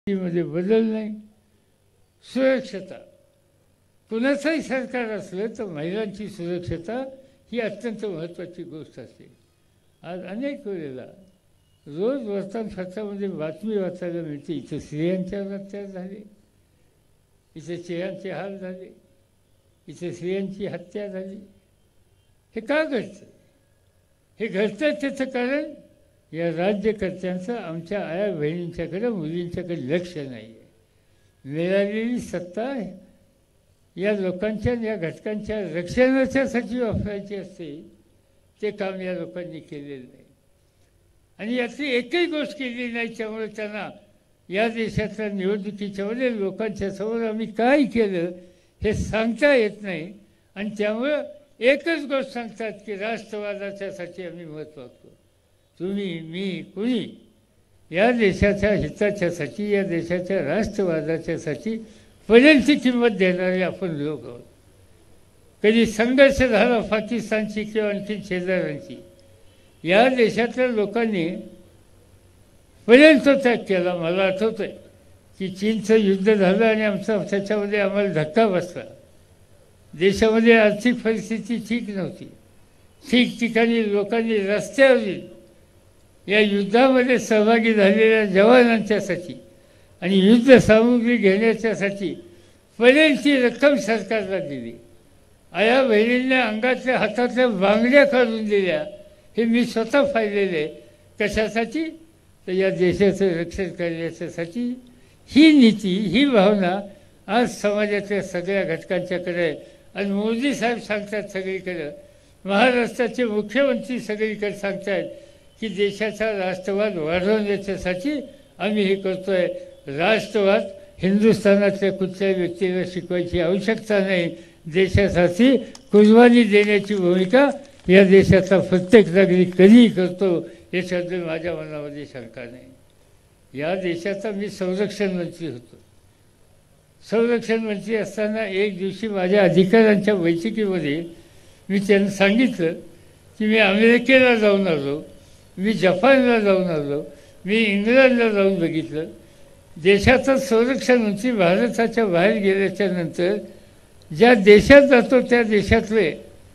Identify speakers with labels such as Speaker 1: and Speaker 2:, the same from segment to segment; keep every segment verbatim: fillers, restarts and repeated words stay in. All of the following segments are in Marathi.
Speaker 1: मध्ये बदल नाही, सुरक्षता. कुणाचंही सरकार असलं तर महिलांची सुरक्षता ही अत्यंत महत्त्वाची गोष्ट असते. आज अनेक वेळेला रोज वर्तमानपत्रामध्ये बातमी वाचायला मिळते, इथं स्त्रियांच्यावर अत्याचार झाले, इथे स्त्रियांचे हाल झाले, इथे स्त्रियांची हत्या झाली. हे का घडतं? हे घडतं त्याचं कारण या राज्यकर्त्यांचं आमच्या आया बहिणींच्याकडे, मुलींच्याकडे लक्ष नाही आहे. मिळालेली सत्ता या लोकांच्या, या घटकांच्या रक्षणाच्यासाठी वापरायची असते, ते काम या लोकांनी केलेलं नाही. आणि यातली एकही गोष्ट केली नाही. त्यामुळे त्यांना या देशातल्या निवडणुकीच्या वेळेला लोकांच्या समोर आम्ही काय केलं हे सांगता येत नाही. आणि त्यामुळं एकच गोष्ट सांगतात की राष्ट्रवादाच्यासाठी आम्ही मत वागतो. तुम्ही, मी, कुणी या देशाच्या हिताच्यासाठी, या देशाच्या राष्ट्रवादाच्यासाठी पर्यंतची किंमत देणारे आपण लोक आहोत. कधी संघर्ष झाला पाकिस्तानची किंवा आणखी शेजाऱ्यांची, या देशातल्या लोकांनी पर्यंत त्याग केला. मला आठवतं आहे की चीनचं युद्ध झालं आणि आमचा त्याच्यामध्ये आम्हाला धक्का बसला. देशामध्ये आर्थिक परिस्थिती ठीक नव्हती. ठिकठिकाणी लोकांनी रस्त्यावरील या युद्धामध्ये सहभागी झालेल्या जवानांच्यासाठी आणि युद्ध सामुग्री घेण्याच्यासाठी पर्यंतची रक्कम सरकारला दिली. आया बहिणींना अंगातल्या हातातल्या बांगड्या काढून दिल्या. हे मी स्वतः पाहिलेले. कशासाठी? तर या देशाचं रक्षण करण्याच्यासाठी. ही नीती, ही भावना आज समाजातल्या सगळ्या घटकांच्याकडे. आणि मोदी साहेब सांगतात सगळीकडे, महाराष्ट्राचे मुख्यमंत्री सगळीकडे सांगतात की देशाचा राष्ट्रवाद वाढवण्याच्यासाठी आम्ही हे करतो आहे. राष्ट्रवाद हिंदुस्थानातल्या कुठल्याही व्यक्तीला शिकवायची आवश्यकता नाही. देशासाठी कुर्बानी देण्याची भूमिका या देशाचा प्रत्येक नागरिक कधीही करतो, याच्याबद्दल माझ्या मनामध्ये शंका नाही. या देशाचा मी संरक्षण मंत्री होतो. संरक्षण मंत्री असताना एक दिवशी माझ्या अधिकाऱ्यांच्या बैठकीमध्ये मी त्यांना सांगितलं की मी अमेरिकेला जाऊन आलो, मी जपानला जाऊन आलो, मी इंग्लंडला जाऊन बघितलं. देशाचा संरक्षण मंत्री भारताच्या बाहेर गेल्याच्या नंतर ज्या देशात जातो त्या देशातले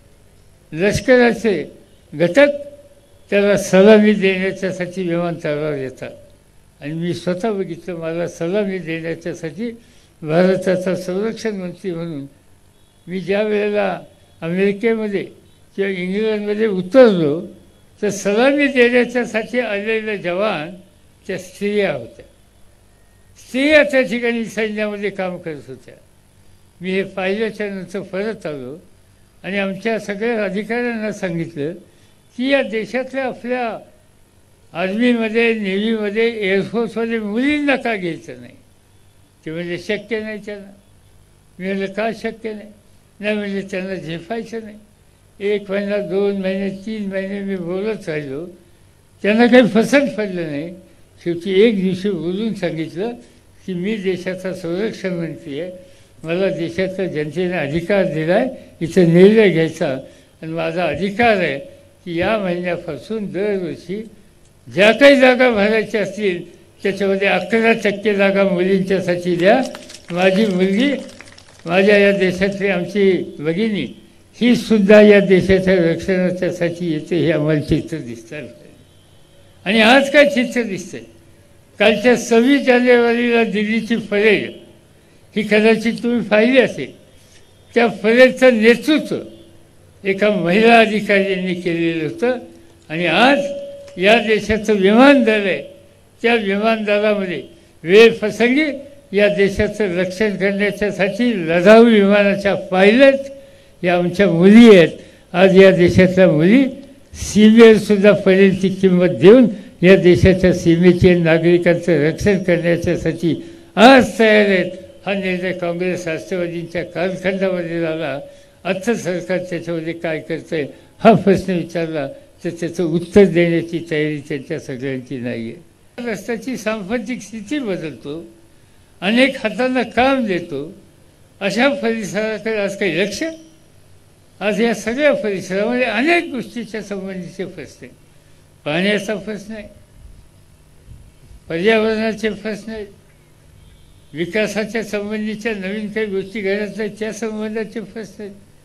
Speaker 1: लष्कराचे घटक त्याला सलामी देण्याच्यासाठी विमानतळावर येतात. आणि मी स्वतः बघितलं, मला सलामी देण्याच्यासाठी भारताचा संरक्षण मंत्री म्हणून मी ज्या वेळेला अमेरिकेमध्ये किंवा इंग्लंडमध्ये उतरलो तर सलामी देण्याच्यासाठी आलेले जवान त्या स्त्रिया होत्या. स्त्रिया त्या ठिकाणी सैन्यामध्ये काम करत होत्या. मी हे पाहिल्याच्या नंतर परत आलो आणि आमच्या सगळ्या अधिकाऱ्यांना सांगितलं की या देशातल्या आपल्या आर्मीमध्ये, नेव्हीमध्ये, एअरफोर्समध्ये मुलींना का घ्यायचं नाही? ते म्हणजे शक्य नाही त्यांना. मी म्हणलं का शक्य नाही? नाही म्हणजे त्यांना झेपायचं नाही. एक महिना, दोन महिने, तीन महिने मी बोलत राहिलो, त्यांना काही पसंत पडलं नाही. शेवटी एक दिवशी बोलून सांगितलं की मी देशाचा संरक्षण मंत्री आहे, मला देशाच्या जनतेने अधिकार दिला आहे इथं निर्णय घ्यायचा, आणि माझा अधिकार आहे की या महिन्यापासून दरवर्षी ज्या काही जागा भरायच्या असतील त्याच्यामध्ये अकरा टक्के जागा मुलींच्यासाठी द्या. माझी मुलगी, माझ्या या देशातली आमची भगिनी, ही सुद्धा या देशाच्या रक्षणाच्यासाठी येते. हे आम्हाला चित्र दिसतं. आणि आज काय चित्र दिसतंय? कालच्या सव्वीस जानेवारीला दिल्लीची परेड ही कदाचित तुम्ही पाहिली असेल. त्या परेडचं नेतृत्व एका महिला अधिकाऱ्यांनी केलेलं होतं. आणि आज या देशाचं विमानदल आहे, त्या विमानदलामध्ये वेळप्रसंगी या देशाचं रक्षण करण्याच्यासाठी लढाऊ विमानाच्या पायलट या आमच्या मुली आहेत. आज या देशातल्या मुली सीमेवरसुद्धा पर्यंतची किंमत देऊन या देशाच्या सीमेचे नागरिकांचं रक्षण करण्याच्यासाठी आज तयार आहेत. हा निर्णय काँग्रेस राष्ट्रवादींच्या कालखंडामध्ये झाला. आता सरकार त्याच्यामध्ये काय करतं आहे हा प्रश्न विचारला तर त्याचं उत्तर देण्याची तयारी त्यांच्या सगळ्यांची नाही आहे. रस्त्याची सांस्कृतिक स्थिती बदलतो, अनेक हातांना काम देतो, अशा परिसराकडे आज काही लक्ष? आज या सगळ्या परिसरामध्ये अनेक गोष्टीच्या संबंधीचे प्रश्न आहेत. पाण्याचा प्रश्न आहे, पर्यावरणाचे प्रश्न आहेत, विकासाच्या संबंधीच्या नवीन काही गोष्टी घडत आहेत त्या संबंधाचे प्रश्न आहेत.